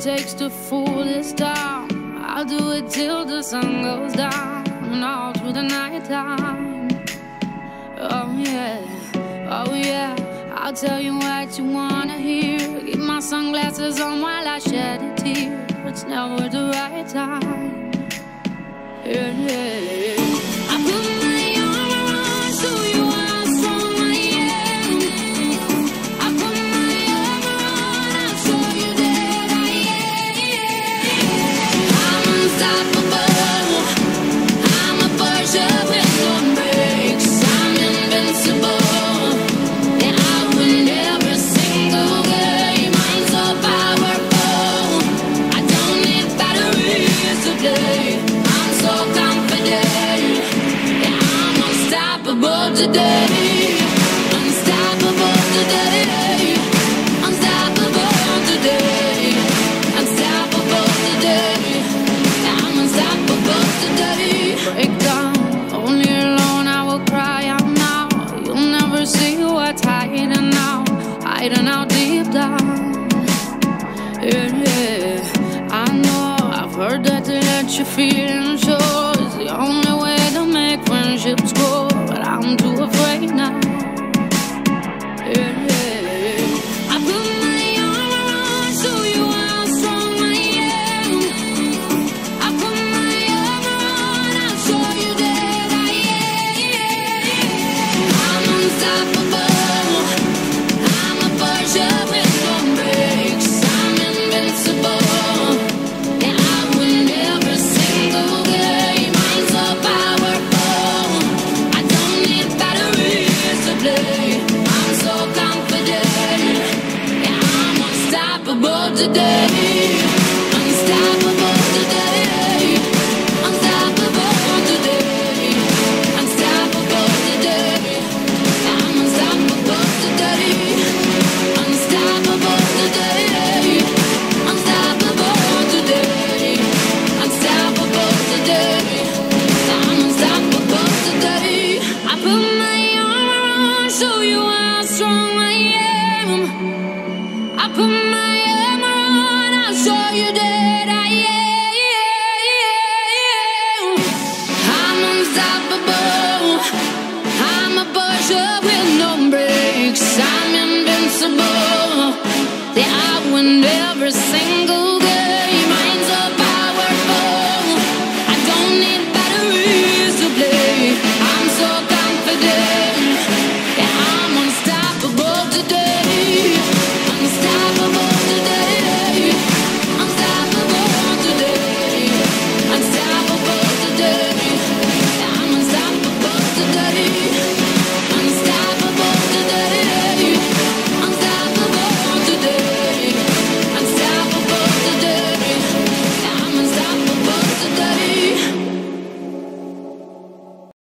takes to fool this town. I'll do it till the sun goes down and all through the night time. Oh yeah, oh yeah, I'll tell you what you wanna hear. Keep my sunglasses on while I shed a tear. It's never the right time. Yeah, yeah. I put my armor on, show you how strong I am. I put my armor on, I'll show you that I am. I'm unstoppable. I'm a Porsche with no brakes. I'm invincible. And I win every single game. I'm so powerful. I don't need batteries to play. I'm so confident. Yeah, I'm unstoppable today. Unstoppable today. Unstoppable today. Unstoppable today. Yeah, I'm unstoppable today. Break down, only alone I will cry out now. You'll never see what's hiding out deep down. Yeah, yeah. I know, I've heard that to let your feelings show is the only way to make friendships grow, but I'm too afraid now. Yeah, yeah. I put my armor on, show you how strong I am. I put my armor on, I'll show you that I am. I'm unstoppable. I'm a Porsche with no brakes. I'm invincible. And I win every single game. I'm so powerful. I don't need batteries to play. I'm so confident. Yeah, I'm unstoppable today. Unstoppable today. Unstoppable today. Unstoppable today. I'm unstoppable today. Unstoppable today. Unstoppable today. Unstoppable today. I'm unstoppable today. I put my armor on, show you how strong I am. I put my armor on, I'll show you that I am. I'm unstoppable.